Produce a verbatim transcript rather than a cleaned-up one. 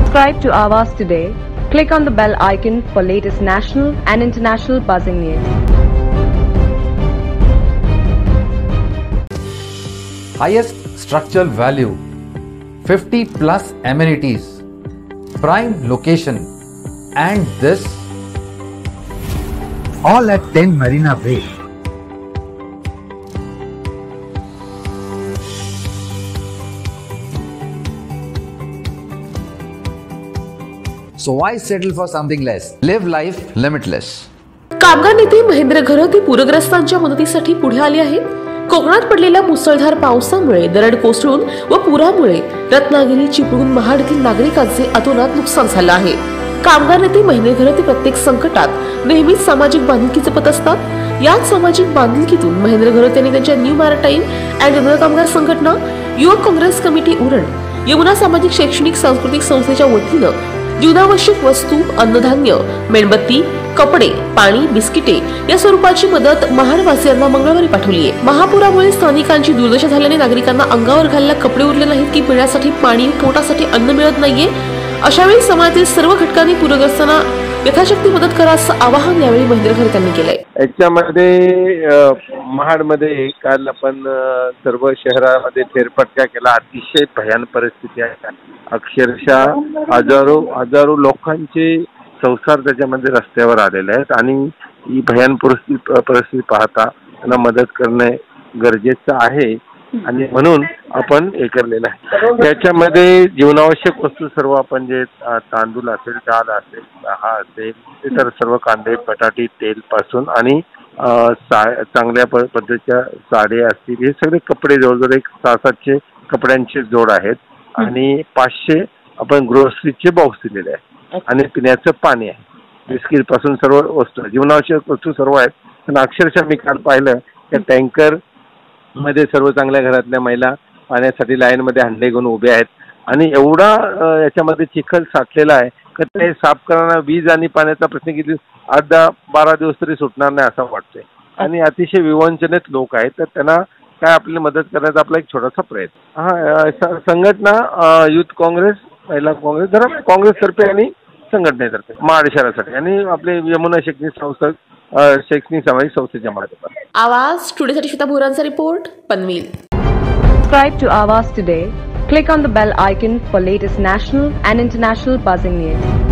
Subscribe to Awaaz today. Click on the bell icon for latest national and international buzzing news. Highest structural value, fifty plus amenities, prime location, and this all at ten Marina Bay. So why settle for something less? Live life limitless. कामगार नेते महेंद्र घरत हे पूरग्रस्तांच्या मदतीसाठी पुढे आले आहेत. कोकणात पडलेल्या मुसळधार पावसामुळे दरड कोसळून व पुरामुळे रत्नागिरी चिपळूण महाड येथील नागरिकांचे अतोनात नुकसान झाले आहे. कामगार नेते महेंद्र घरत हे प्रत्येक संकटात नेहमीच सामाजिक बांधिलकी जपत असतात. याच सामाजिक बांधिलकीतून महेंद्र घरत यांनी त्यांच्या न्यू मॅरिटाईम अँड जनरल कामगार संघटना, युवक काँग्रेस कमिटी उरण, यमुना सामाजिक शैक्षणिक सांस्कृतिक संस्थेच्या वतीनं जीवनावश्यक वस्तू, अन्नधान्य, मेणबत्ती, कपडे, पाणी, बिस्किटे या स्वरूपाची मदत महाडवासियांना मंगळवारी पाठवली आहे. महापुरामुळे स्थानिकांची दुर्दशा झाल्याने नागरिकांना अंगावर घालायला कपडे उरले नाहीत की पिण्यासाठी पाणी, पोटासाठी अन्न मिळत नाहीये. अशावेळी समाजातील सर्व घटकांनी पूरग्रस्तांना यथाशक्ती मदत करा असं आवाहन यावेळी महेंद्र घरत यांनी केलंय. याच्यामध्ये महाडमध्ये काल आपण सर्व शहरामध्ये फेरफटका केला. अतिशय भयान परिस्थिती आहे. अक्षरशः हजारो हजारो लोकांचे संसार त्याच्यामध्ये रस्त्यावर आलेले आहेत आणि ही भयान परिस्थिती परिस्थिती पाहता त्यांना मदत करणे गरजेचं आहे आणि म्हणून आपण हे केलेलं आहे. त्याच्यामध्ये जीवनावश्यक वस्तू सर्व आपण जे तांदूळ असेल, डाळ असेल, चहा असेल, इतर सर्व कांदे, बटाटे, तेल पासून आणि चांगल्या पद्धतीच्या साड्या असतील, हे सगळे कपडे जवळजवळ एक सहा सातशे कपड्यांचे जोड आहेत आणि पाचशे आपण ग्रोसरीचे बॉक्स दिलेले आहेत आणि पिण्याचं पाणी आहे. बिस्किट पासून सर्व वस्तू, जीवनावश्यक वस्तू सर्व आहेत. पण अक्षरशः मी काल पाहिलं त्या टँकर मध्ये सर्व चांगल्या घरातल्या महिला पाण्यासाठी लाईन मध्ये हंडे घेऊन उभे आहेत आणि एवढा याच्यामध्ये चिखल साठलेला आहे की ते साफ करताना वीज आणि पाण्याचा प्रश्न किती आठ दहा बारा दिवस तरी सुटणार नाही असं वाटतंय आणि अतिशय विवंचनेत लोक आहेत. तर त्यांना काय आपल्याला मदत करायचा आपला एक छोटासा प्रयत्न. हा संघटना युथ काँग्रेस, महिला काँग्रेस, जरा काँग्रेसतर्फे आणि संघटनेतर्फे महाड शहरासाठी आणि आपले यमुना शैक्षणिक संस्था शैक्षणिक सामाजिक संस्थेच्या माध्यमातून. आवाज टुडेसाठी श्वेता बोरांचा report, Panvel. Subscribe to Awaaz today. Click on the bell icon for latest national and international buzzing news.